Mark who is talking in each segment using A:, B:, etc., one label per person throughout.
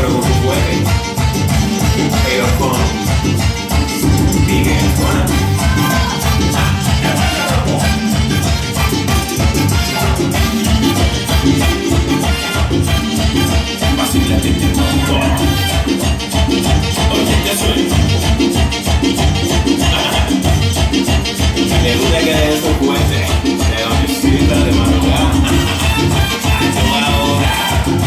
A: pero con su fuerte, pero con Miguel Juan. Vacílate este mundo. Oye, ya soy. Me gusta que de esos jueces, de la visita de madrugada. Yo ahora.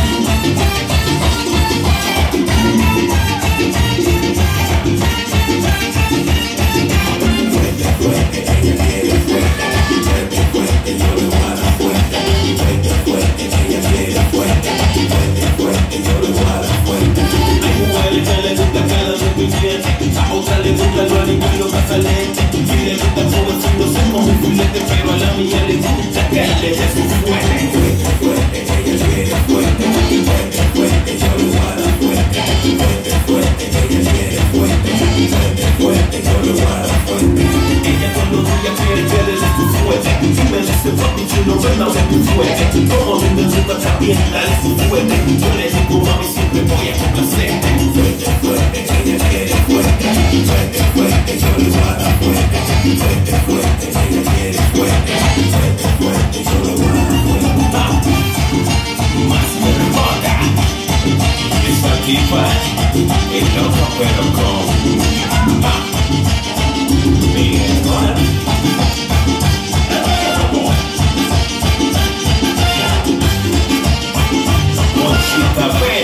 A: A otra le gusta lo animado más alegre. Y le gusta como el fondo se come un filete. Pero a la mía le gusta que le dé su fuerte. Fuerte, fuerte, ella quiere fuerte. Fuerte, fuerte, yo lo voy a dar fuerte. Fuerte, fuerte, ella quiere fuerte. Fuerte, fuerte, yo lo voy a dar fuerte. Ella cuando ella quiere que le dé su fuerte. Si me dice papi chulo, ven a ver tu fuerte. Como venga en su casa bien, dale su fuerte. Yo le digo mami siempre voy a complacerte. Fuerte, fuerte, ella quiere fuerte. Fuerte, fuerte, yo le voy a dar fuerte. Fuerte, fuerte, ella quiere fuerte. Fuerte, fuerte, yo le voy a dar fuerte. Más me rebota. Esta tipa es loca pero con Miguel Juan. Mochita,